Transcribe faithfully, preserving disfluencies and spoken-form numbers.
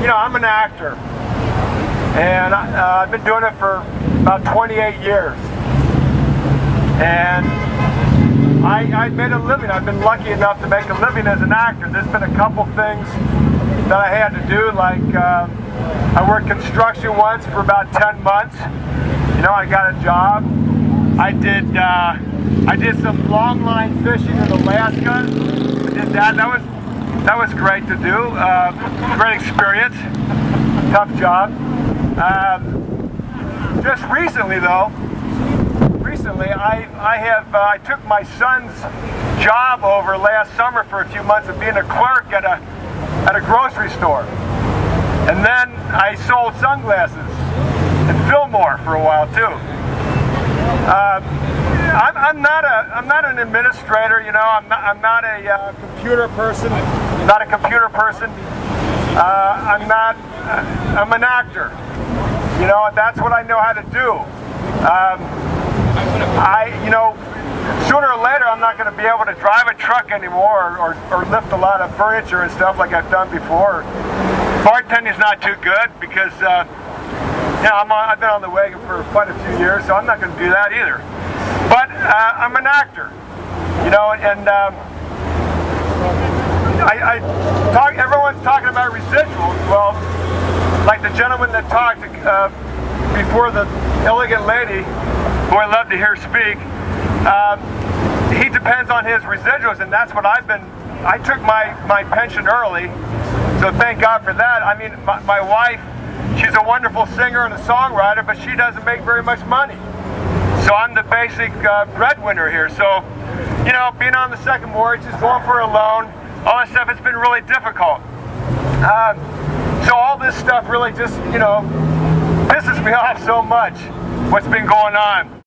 you know, I'm an actor, and I, uh, I've been doing it for about twenty-eight years. And I, I made a living. I've been lucky enough to make a living as an actor. There's been a couple things that I had to do, like uh, I worked construction once for about ten months. You know, I got a job. I did uh, I did some long line fishing in Alaska. I did that. That was that was great to do. Uh, great experience. Tough job. Um, just recently, though. Recently, I I have uh, I took my son's job over last summer for a few months of being a clerk at a at a grocery store, and then I sold sunglasses in Fillmore for a while too. Uh, I'm, I'm not a I'm not an administrator, you know. I'm not I'm not a uh, computer person. Not a computer person. Uh, I'm not. Uh, I'm an actor. You know, that's what I know how to do. Um, I, you know, sooner or later I'm not going to be able to drive a truck anymore, or, or, or lift a lot of furniture and stuff like I've done before. Bartending's not too good because, uh, you know, I'm on, I've been on the wagon for quite a few years, so I'm not going to do that either. But uh, I'm an actor, you know, and um, I, I talk. Everyone's talking about residuals. Well, like the gentleman that talked uh, before, the elegant lady, who I love to hear speak, um, he depends on his residuals, and that's what I've been. I took my, my pension early, so thank God for that. I mean, my, my wife, she's a wonderful singer and a songwriter, but she doesn't make very much money. So I'm the basic uh, breadwinner here. So, you know, being on the second mortgage, going for a loan, all that stuff, it's been really difficult. Um, so all this stuff really just, you know, pisses me off so much, what's been going on.